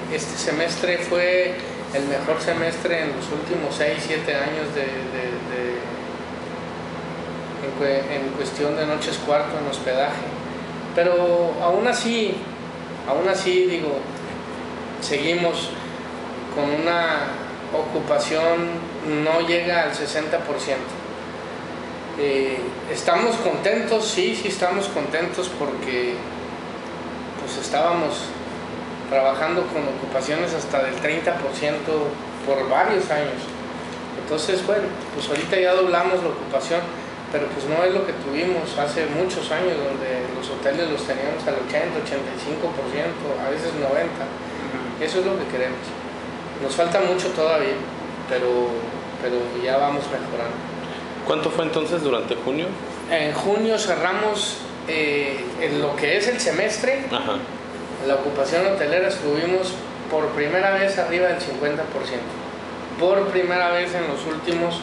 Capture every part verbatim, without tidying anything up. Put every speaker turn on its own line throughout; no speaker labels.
este semestre fue el mejor semestre en los últimos seis siete años de, de, de en, en cuestión de noches cuarto en hospedaje. Pero aún así, aún así digo, seguimos con una ocupación, no llega al sesenta por ciento. Eh, ¿Estamos contentos? Sí, sí estamos contentos porque pues estábamos trabajando con ocupaciones hasta del treinta por ciento por varios años. Entonces, bueno, pues ahorita ya doblamos la ocupación, pero pues no es lo que tuvimos hace muchos años, donde los hoteles los teníamos al ochenta, ochenta y cinco por ciento, a veces noventa por ciento. Eso es lo que queremos. Nos falta mucho todavía, pero, pero ya vamos mejorando.
¿Cuánto fue entonces durante junio?
En junio cerramos eh, en lo que es el semestre.
Ajá.
La ocupación hotelera estuvimos por primera vez arriba del cincuenta por ciento. Por primera vez en los últimos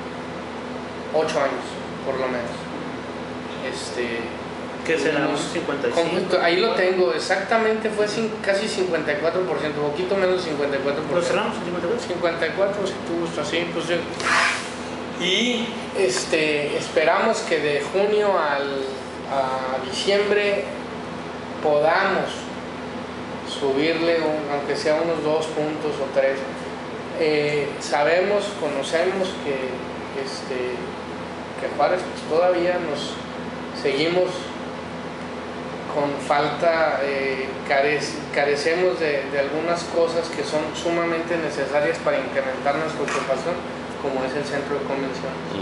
ocho años, por lo menos. Este,
¿Qué será? ¿Unos cincuenta y cinco?
Ahí lo tengo, exactamente fue casi cincuenta y cuatro por ciento, poquito menos de cincuenta y cuatro por ciento.
¿Lo cerramos en cincuenta y cuatro?
cincuenta y cuatro, si tú gustas, así, pues yo. Y este, esperamos que de junio al, a diciembre podamos subirle, un, aunque sea unos dos puntos o tres. Eh, sabemos, conocemos que, este, que Juárez pues, todavía nos seguimos con falta, eh, carece, carecemos de, de algunas cosas que son sumamente necesarias para incrementar nuestra ocupación, como es el centro de convenciones.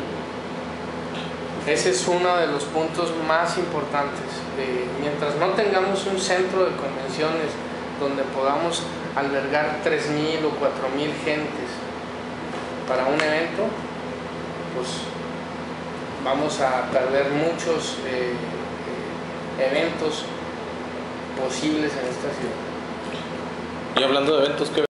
Ese es uno de los puntos más importantes. Eh, mientras no tengamos un centro de convenciones donde podamos albergar tres mil o cuatro mil gentes para un evento, pues vamos a perder muchos eh, eh, eventos posibles en esta ciudad.
Y hablando de eventos, ¿qué